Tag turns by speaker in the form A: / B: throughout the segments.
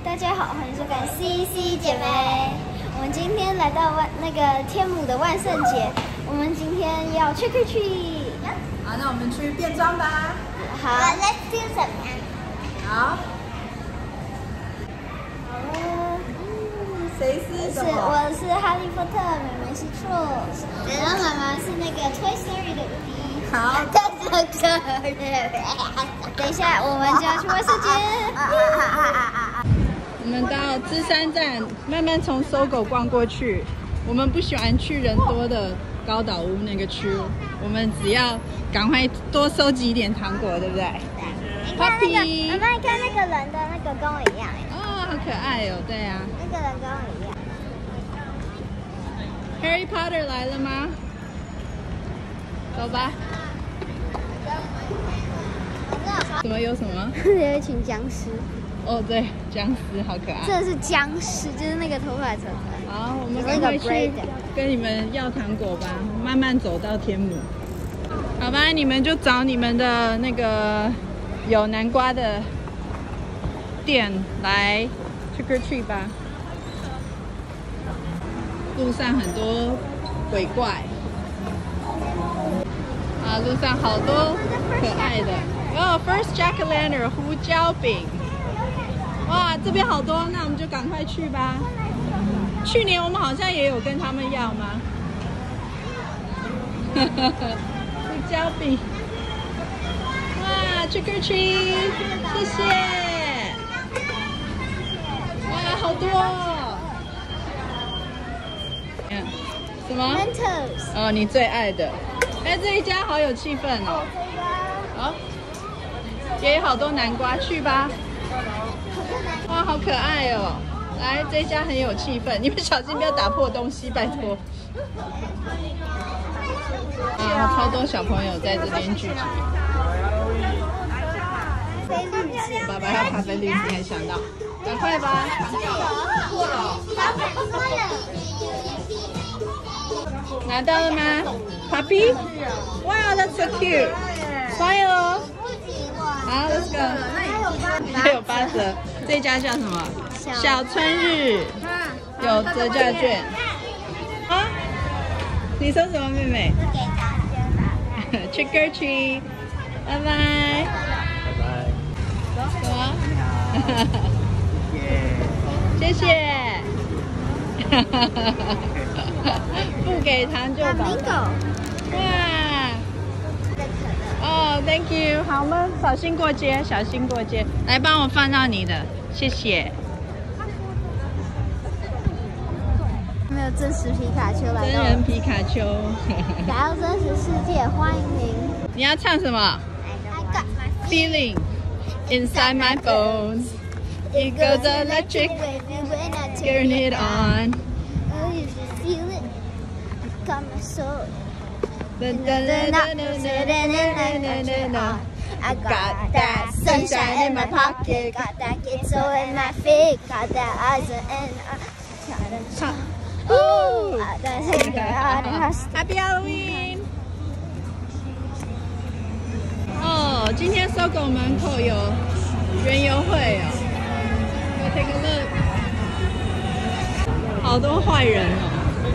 A: 大家好，欢迎收看 CC 姐妹。我们今天来到天母的万圣节，我们今天要 trick or treat。
B: 好，那我们去变装吧。
A: 好
C: ，Let's do something。
B: 好。
A: 好了。
B: 谁是什么？
A: 我是哈利波特，妹妹是 Trolls， 然后妈妈是那个 Toy Story 的伍迪。
B: 好，
A: 等一下我们就要去万圣节。
B: 我们到芝山站，慢慢从搜狗逛过去。我们不喜欢去人多的高岛屋那个区，我们只要赶快多收集一点糖果，对不对？
C: 你看那个，妈妈，你看那个人的那个跟我一样。
B: 哦，好可爱哦，对啊。
C: 那个人跟我一样。
B: Harry Potter 来了吗？走吧。什么有什么？
A: 有一群僵尸。
B: 哦，对，僵尸好可爱。
A: 真的是僵尸，就是那个头发长长。
B: 好，我们赶快去跟你们要糖果吧，慢慢走到天母。好吧，你们就找你们的那个有南瓜的店来 trick or treat 吧。路上很多鬼怪。啊，路上好多可爱的。哦 ，First Jack-o'-lantern 胡椒饼。哇，这边好多，那我们就赶快去吧。去年我们好像也有跟他们要吗？胡椒饼。哇 ，trick or treat， 谢谢。哇，好多哦。什么
A: Mentos。
B: 哦，你最爱的。哎，这一家好有气氛哦。好，也有好多南瓜，去吧。哇，好可爱哦！来，这一家很有气氛，你们小心不要打破东西，拜托。啊，超多小朋友在这边聚集。爸爸要咖啡滤镜，还想到，赶快吧！拿到了吗 ？Puppy？ Wow, that's so cute. Smile. 好 ，Let's go。还有8折，这家叫什么？小春日，有折价券。啊？你说什么，妹妹？Trick or treat， 拜拜。拜拜。什么？谢谢。不给糖就走。哇！哦 ，Thank you， 好，我们小心过街，小心过街。来，帮我放到你的，谢谢。
A: 没有真实皮卡丘来到。
B: 真人皮卡丘。
A: 来到真实世界，欢迎您。
B: 你要唱什么
C: I got my
B: ？Feeling inside my bones, it goes electric, turn it on.
C: Oh, you should feel it. I got my soul. I got that sunshine in my pocket, got that ghetto in my feet, got that eyes and
B: Ooh.
C: Happy
B: Halloween! 哦，今天搜狗门口有园游会哦。我 take a look， 好多坏人哦。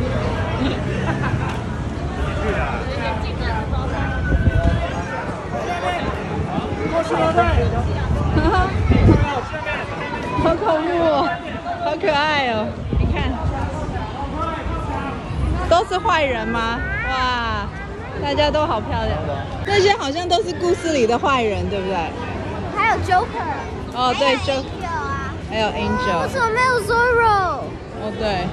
B: 好恐怖哦，好可爱哦！你看，都是坏人吗？哇，大家都好漂亮。那些好像都是故事里的坏人，对不对？
C: 还有 Joker。
B: 哦，对，Joker， 还有 Angel。
C: 为什么没有 Zorro？
B: 哦，对。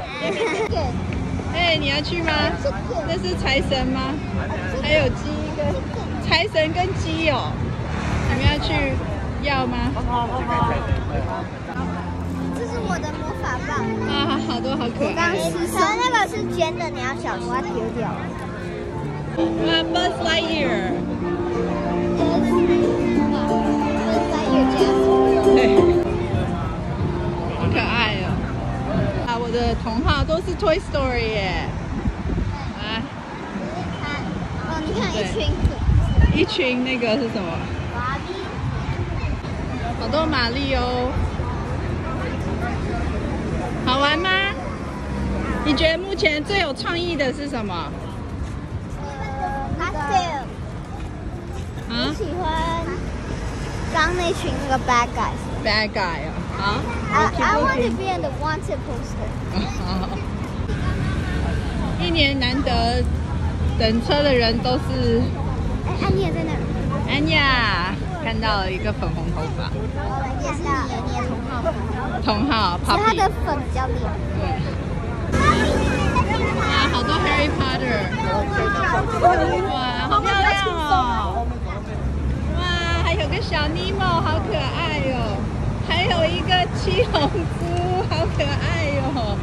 B: 哎，你要去吗？那是财神吗？还有鸡跟财神跟鸡哦，你们要去要吗？
C: 这是我的魔法棒。
B: 啊，好多好可爱。
C: 那个是尖的，你要小心，把它丢掉。
B: 哇 ，Buzz Lightyear。对，好可爱哦！啊，我的同号都是 Toy Story 耶。啊。
C: 哦，你看
B: 一群那个是什么？好多马里欧。 觉得目前最有创意的是什么？
C: 我喜欢刚那群那个 bad guys。
B: Bad guy 啊！
C: I want to be in the wanted poster。
B: 一年难得等车的人都是。
C: 安妮也在那儿。
B: 安雅看到了一个粉红头发。
C: 也是你的同号。
B: 同号 ，Poppy。
C: 他的粉比较亮。
B: 哇，好多 Harry Potter。哇，好漂亮哦！哇，还有个小尼莫，好可爱哟！还有一个七龙珠，好可爱哟！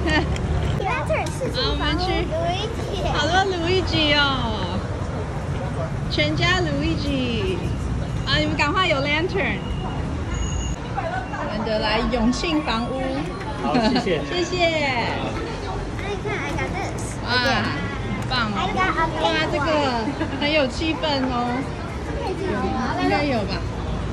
B: 好，我们去，好多鲁伊吉哦，全家鲁伊吉。啊，你们赶快有 lantern。难得来永庆房屋。
D: 好，谢谢。
B: 谢谢。哇，棒哦！哇，这个很有气氛哦。应该有吧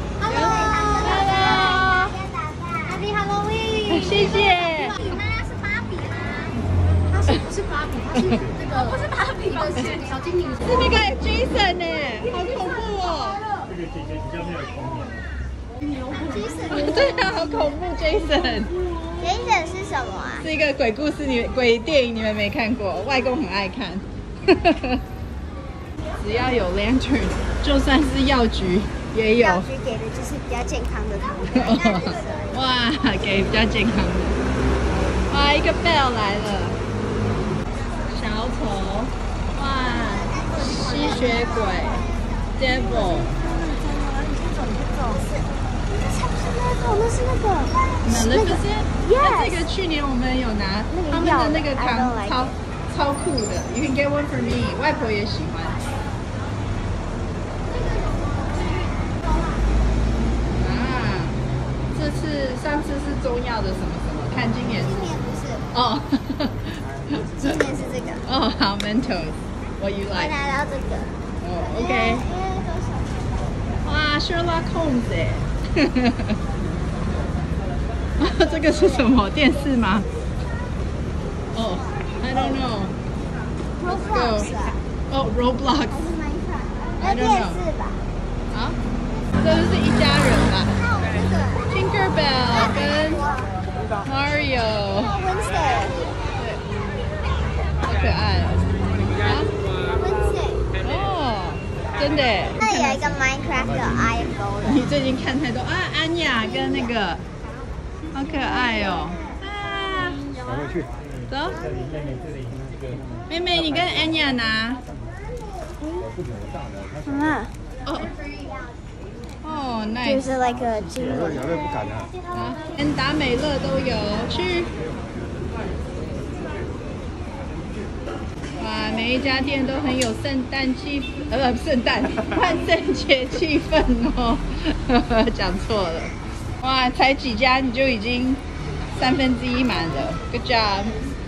C: Hello，Happy Halloween！
B: 谢谢。
C: 你妈是芭比啦，她是芭比，她是那个不是芭比，是小精灵。
B: 是那个 Jason 哎，好恐怖哦！
D: 这个姐姐比较没有童年。
B: 对啊，好恐怖 Jason。
C: Jason 是什么啊？
B: 是一个鬼故事，鬼电影你们没看过，外公很爱看。只要有 lantern， 就算是药局也有。
C: 药局给的就是比较健康的糖。
B: 哇，给比较健康的。哇，一个 bell 来了，小丑，哇，吸血鬼 ，devil。
C: 那是那个
B: Maleficent。这个去年我们有拿他们的那个糖，超酷的。You can get one for me。外婆也喜欢。上次是中药的什么什么，看今年是。
C: 今年不是。
B: 哦。
C: 今年是这个。
B: 哦，好 ，Mentos。What you like？
C: 我拿到这个。
B: 哦 ，OK。哇 ，Sherlock Holmes 哎。这个是什么？电视吗？哦 ，I don't know。Let's go。哦 ，Roblox。
C: 还是 Minecraft？ 电视吧。
B: 啊？这是一家人吧？ Tinkerbell 跟 Mario，
C: Wednesday，
B: 好可爱哦！啊
C: ，Wednesday，
B: 哦，真的耶！
C: 那里有一个 Minecraft 的 Iron Golem。
B: 你最近看太多啊，安雅跟那个，好可爱哦！啊，走，妹妹，你跟安雅拿。
C: 妈妈。
B: 哦。哦 ，nice。
C: 就是那个精灵。
B: 啊，连达美乐都有去。哇，每一家店都很有圣诞气氛，圣诞万圣节气氛哦。讲错了。哇，才几家你就已经1/3满了 ，Good job。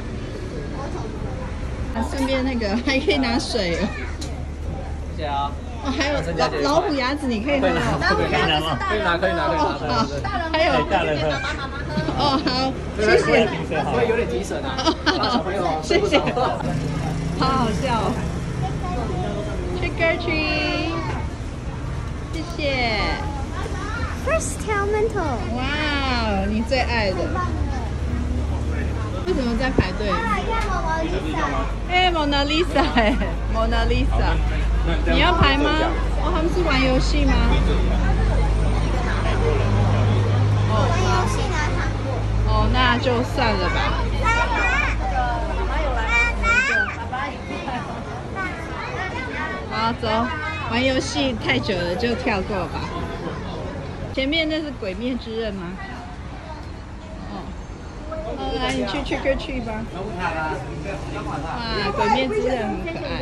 B: 啊，顺便那个还可以拿水哦。
D: 谢谢啊。
B: 哦，还有老虎牙子，你可以喝哦。
D: 可以拿吗？可以拿。
B: 好，还有
D: 大人喝。
B: 哦，好，谢谢。
D: 会有点提神啊。小朋友，
B: 谢谢。好好笑哦。Trick or treat， 谢谢。
C: First Elemental。
B: 哇，你最爱的。为什么在排队？哎，Mona Lisa， 哎 ，Mona Lisa。你要排吗？哦，他们是玩游戏吗？
C: 玩游戏拿糖果。
B: 哦，那就算了吧。好，走。玩游戏太久了，就跳过吧。前面那是《鬼灭之刃》吗？哦，来，你去 Trick or treat 吧。哇，《鬼灭之刃》很可爱。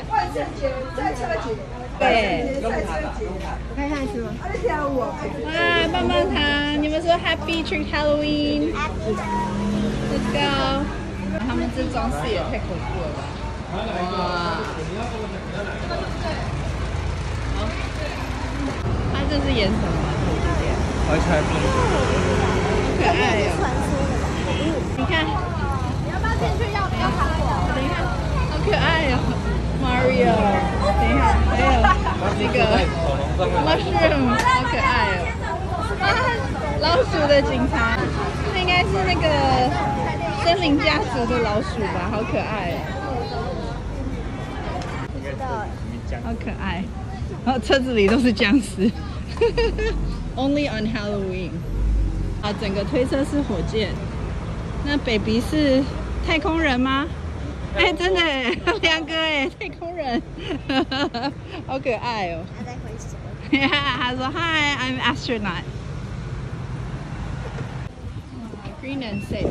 B: 对。
C: 我可以上去吗？
B: 哇，棒棒糖！你们说 Happy Trick Halloween。Let's go。他们这装饰也太恐怖了吧！哇。好。他这是演什么？
D: 而且
B: 可爱哦。
C: 传说的吧？
B: 你看。
C: 你要不要进去？要排
B: Mario， 等一下，还有那个 Mushroom， 好可爱哦！啊，老鼠的警察，这应该是那个森林家族的老鼠吧？好可爱哦！
C: 不知道哎。
B: 好可爱。然后车子里都是僵尸，Only on Halloween。啊，整个推车是火箭。那 baby 是太空人吗？哎，真的哎，两个哎，太空人，好可爱哦。
C: 他在挥手。
B: 他说 Hi, I'm astronaut. Green and safe.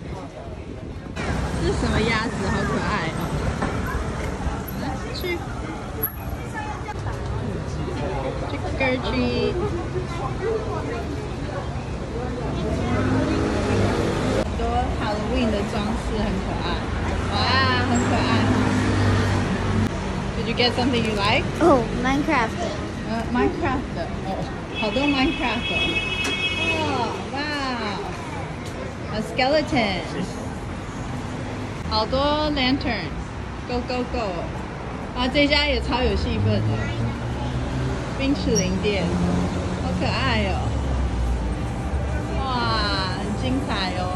B: 这是什么鸭子？好可爱哦！来去。Gurgy。很多 Halloween 的装饰很可爱，哇，很可爱哈。Did you get something you like?
C: Oh, Minecraft.
B: Minecraft 哦，好多 Minecraft 哦，哇， a skeleton， 好多 lantern，Go Go Go， 啊，这家也超有气氛的，冰淇淋店，好可爱哦，哇，很精彩哦，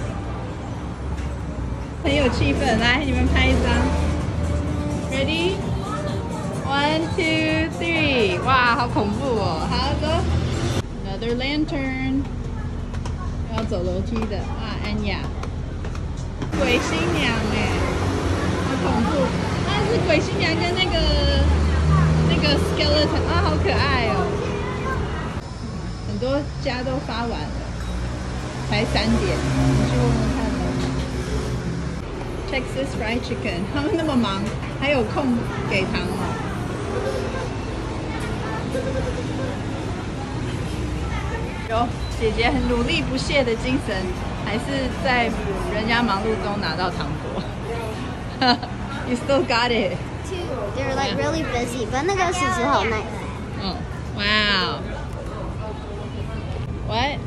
B: 很有气氛，来，你们拍一张 ，Ready？ 1, 2, 3， 哇，好恐怖哦！好的 ，Another lantern， 要走楼梯的，哇，安雅，鬼新娘哎，好恐怖！啊，是鬼新娘跟那个 skeleton 啊，好可爱哦！很多家都发完了，才3点，你去问问看喽。Texas Fried Chicken， 他们那么忙，还有空给糖哦。有姐姐很努力不懈的精神，还是在人家忙碌中拿到糖果。You still got it.
C: They're like really busy, but 那个叔叔好 nice.
B: 哦，哇 What?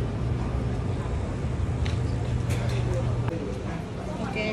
B: Okay.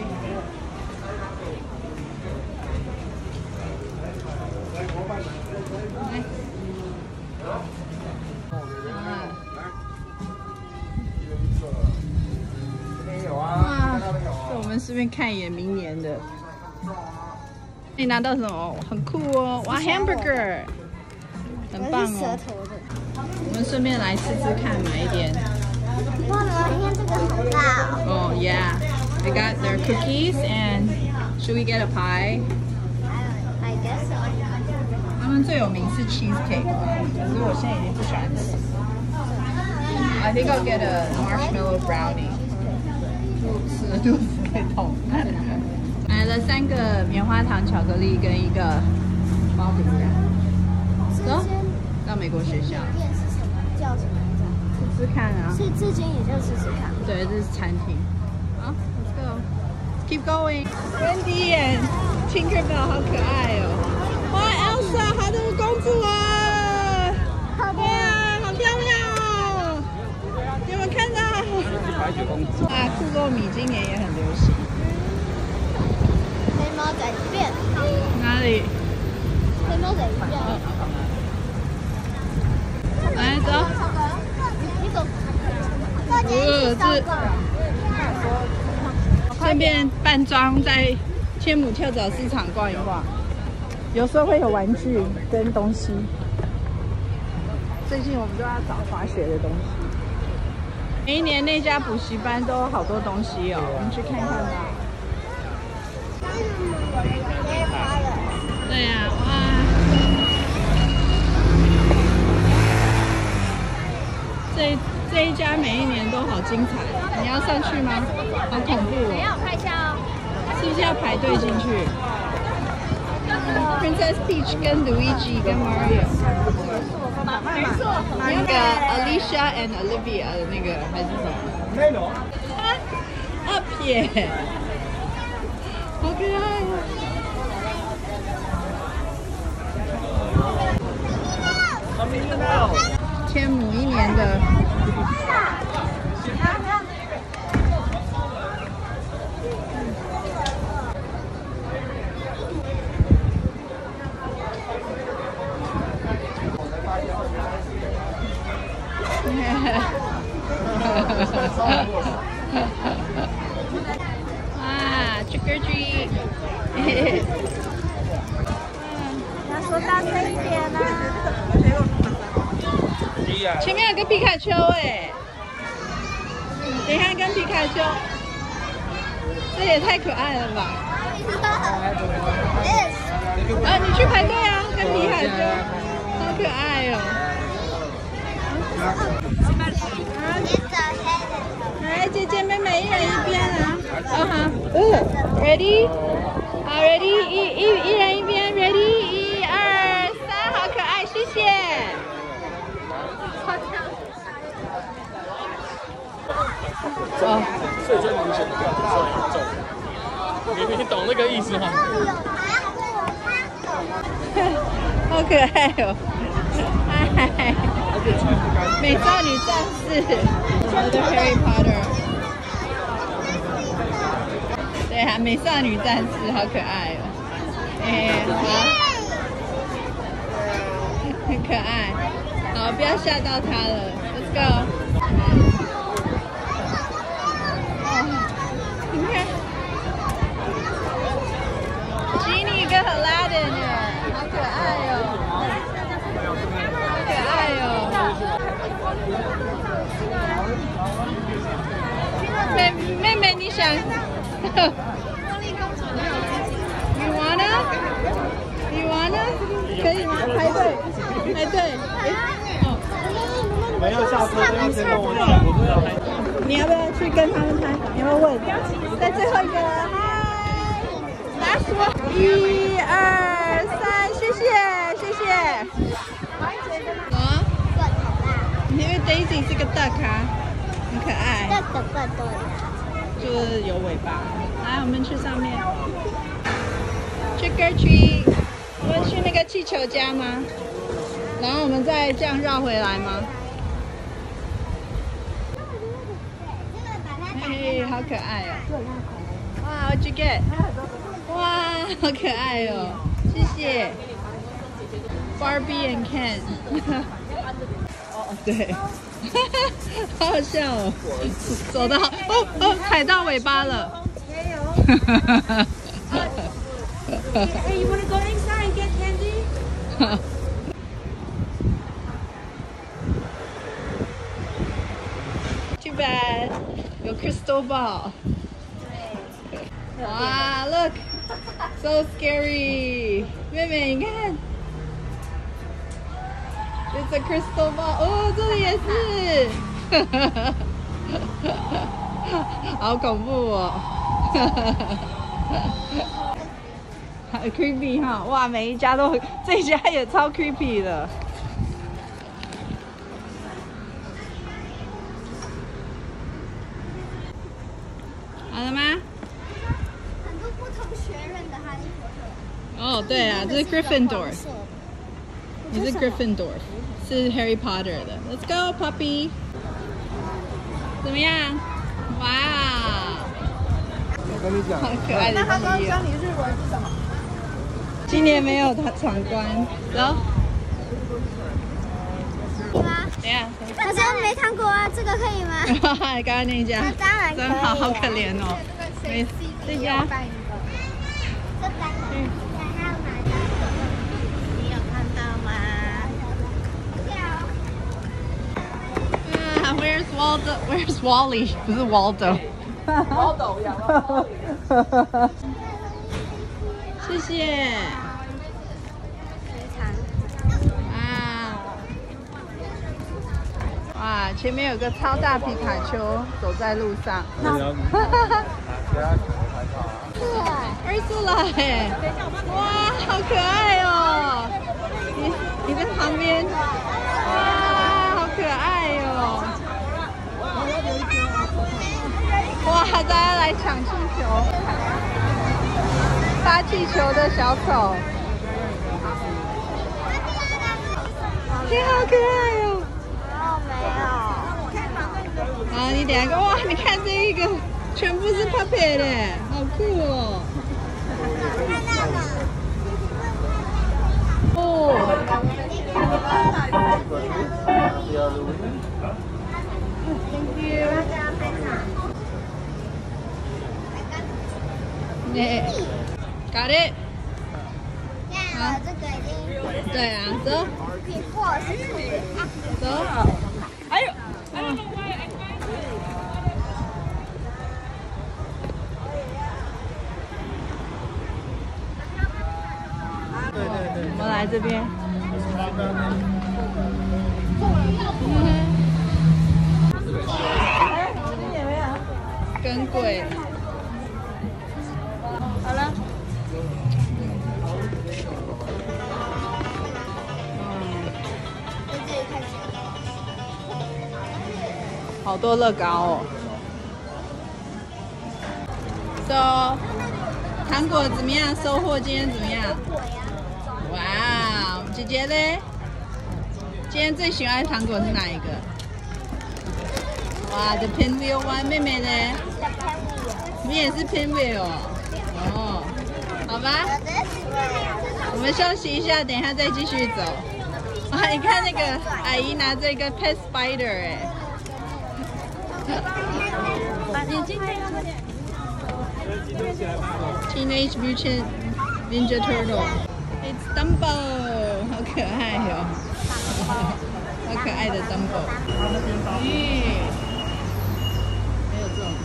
B: 哇，这我们顺便看一眼明年的。你拿到什么？很酷哦！哇 ，hamburger， 很棒哦。我们顺便来吃吃看，买一点。
C: 哇，你看这个好大哦。
B: Oh yeah, they got their cookies and should we get a pie?
C: I guess so.
B: 他们最有名是 cheesecake 吧，可是我现在已经不喜欢吃。I think I'll get a marshmallow brownie. 吃了肚子会痛。买了3个棉花糖巧克力跟一个包饼干。走，到美国学校。
C: 店是什么？叫什么？
B: 吃吃看啊。
C: 所以这间也叫吃吃看。
B: 对，这是餐厅。好 ，Let's go. Keep going. Wendy and Tinkerbell 好可爱哦。哇 ，Elsa 她的公主啊！哇，好漂亮哦！有没有看到？
D: 白雪公主。
B: 啊，库洛米今年也很流行。
C: 黑猫仔变。
B: 哪里？
C: 黑猫仔变。
B: 来走。
C: 你走。
B: 顺便扮装在天母跳蚤市场逛一逛，有时候会有玩具跟东西。最近我们都要找滑雪的东西。每一年那家补习班都有好多东西哦，我们去看看吧。对呀，哇！这一家每一年都好精彩，你要上去吗？好恐怖哦！
C: 我拍一下哦。
B: 是不是要排队进去？Princess Peach 跟 Luigi 跟 Mario， 那个 Alicia and Olivia 的那个还是什么？Up 耶，好可爱哦！天母一年的。 啊 ，trick or treat！
C: 要说大声一点啊！
B: 前面有个皮卡丘哎，等一下跟皮卡丘，这也太可爱了吧！啊，你去排队啊，跟皮卡丘，好可爱哦！来，姐姐妹妹一人一边啊！好 ，ready？ 好 ，ready， 一人一边 ，ready， 1、2、3，好可爱，谢谢。哦，
D: 所以最明显的感觉是很重。你懂那个意思吗？
B: 好可爱哦！嗨，美少女战士，我的 Harry Potter。对啊，美少女战士好可爱哦！好，很可爱。好，不要吓到他了 ，Let's go。你看 ，Genie 跟 Aladdin 耶，好可爱哦，好可爱哦。妹妹，你想？You wanna？ 可以吗？排队。
D: 你们要下车就要先跟我讲，我都要拍。
B: 你要不要去跟他们拍？你要不要问？在最后一个，嗨，大家说，1、2、3，谢谢。啊？因为 Daisy 是个 duck 啊，很可爱。就是有尾巴。来，我们去上面。Trick or treat， 我们去那个气球家吗？然后我们再这样绕回来吗？嘿，好可爱哦！哇 ，What you get？ 哇，好可爱哦！谢谢。Barbie and Ken。哦，对，好好笑哦！走得好，踩到尾巴了。
C: Hey, you wanna go inside and get candy?
B: Too bad. 有 crystal ball. Wow, look. So scary. 妹妹，你看。It's a crystal ball. 哦，这里也是。好恐怖哦。很 creepy 哈，哇，每一家都很，这一家也超 creepy 的。好了吗？
A: 很多不同学院的哈利波特。
B: 哦，对啊，这是 Gryffindor， 你是 Gryffindor， 是 Harry Potter 的。Let's go, puppy。怎么样？哇！
D: 我跟你讲，
B: 好可爱的鸡哦。
C: 你日文是什么？
B: 今年没有闯关，走。
A: 可以吗？
B: 等一下，
A: 可是没糖果啊，这个可以吗？
B: 刚刚那家，
A: 当然可以。
B: 真好，好可怜哦。没，这家。
A: 这单还有哪一个？你有看到吗？
B: 啊 ，Where's Waldo? Where's Wally? 不是 Waldo。
C: Waldo 呀。
B: 谢谢。啊！哇，前面有个超大皮卡丘走在路上。Ursula 哎，哇，好可爱哦！你在旁边，哇，好可爱哦！哇，大家来抢气球。发气球的小丑，你好可爱哦！没有。好，你等一下，哇，你看这一个，全部是 puppet 嘞，好酷哦！哦。 Thank you. Yeah. Got it.
C: 好，这个已经
B: 对啊，走
C: 比破是
B: 走。
D: 哎呦，
B: 我们来这边。跟贵。好了。好多乐高哦。So， 糖果怎么样？收获今天怎么样？哇，姐姐嘞？今天最喜欢的糖果是哪一个？哇 ，The Pinwheel One， 妹妹呢？你也是 Pinwheel 哦。好吧，我们休息一下，等一下再继续走。啊，你看那个阿姨拿着一个 Pet Spider 哎。把眼睛看看。Teenage Mutant Ninja Turtle。It's Dumbo， 好可爱哟、好可爱的 Dumbo。咦，还有这种。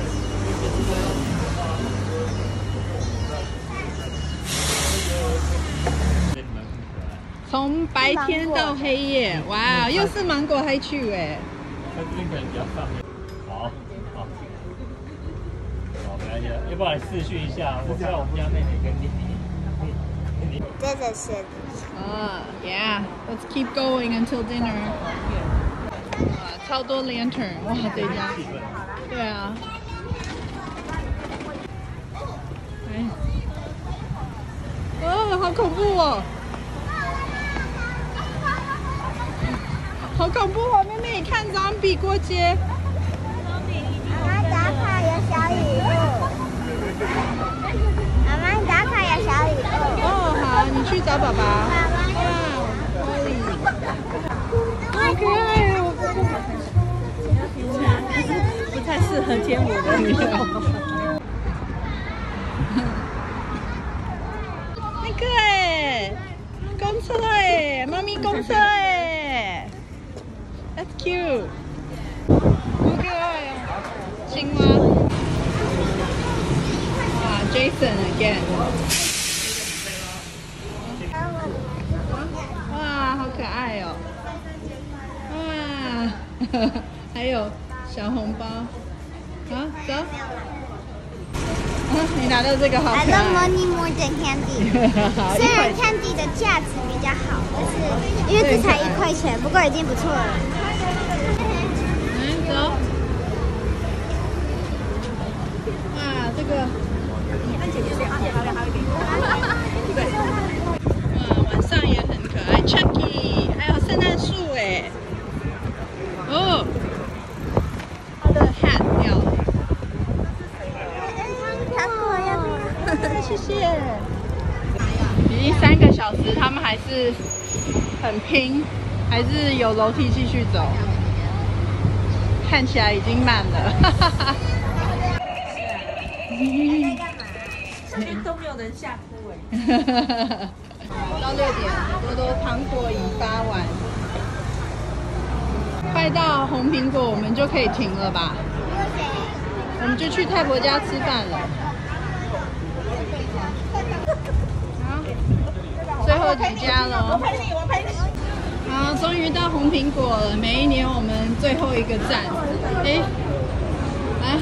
B: 从白天到黑夜，哇，又是芒果嗨去哎。
D: 它这边可能比较上面。好，好，好，没关系，要不然视讯一下，我看我们家妹妹跟弟弟。
C: 这个是。
B: Yeah. Let's keep going until dinner. 哇，超多 lantern， 哇，这家。对啊。哎。哦，好恐怖哦！好恐怖哦！妹妹，你看 zombie 过街。
C: 妈妈打卡有小礼物。妈妈打卡有小礼物。
B: 哦，好，你去找爸爸。哇，好可爱哦！不太适合天舞的女友。那个哎，公车哎，妈咪公车哎。That's cute， 好可爱哦！青蛙，啊 ，Jason again， 哇，好可爱哦！哇，还有小红包，好，走。你拿到这个好可爱。
C: I love money more than candy 。虽然 candy 的价值比较好，但是因为这才1块钱，不过已经不错了。
B: 走。哇，这个。哇，晚上也很可爱 ，Chucky， 还有圣诞树哎。哦。他的 hat 掉了。谢谢。已经3个小时，他们还是很拼，还是有楼梯继续走。看起来已经满了。
E: 这边都没有人下铺哎。
B: 到6点，多多糖果已发完，快到红苹果，我们就可以停了吧？我们就去太婆家吃饭了。最后几家了，
E: 我陪你，我陪你。
B: 好，终于到红苹果了。每一年我们最后一个站，哎，来，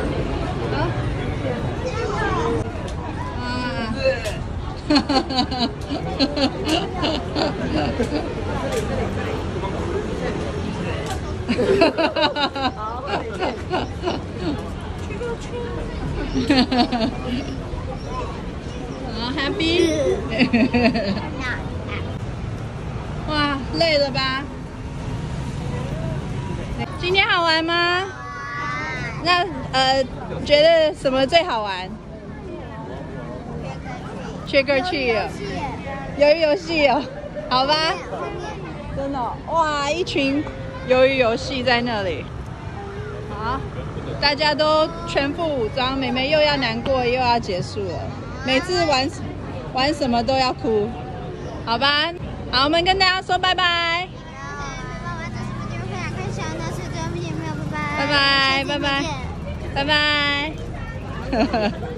B: 好 ，happy。哇，累了吧？今天好玩吗？那觉得什么最好玩？Trick or treat， 鱿鱼游戏哦，好吧？真的哦，哇，一群鱿鱼游戏在那里。 好，大家都全副武装，妹妹又要难过又要结束了，每次玩什么都要哭，好吧？好，我们跟大家说拜拜。拜拜，拜拜，拜拜。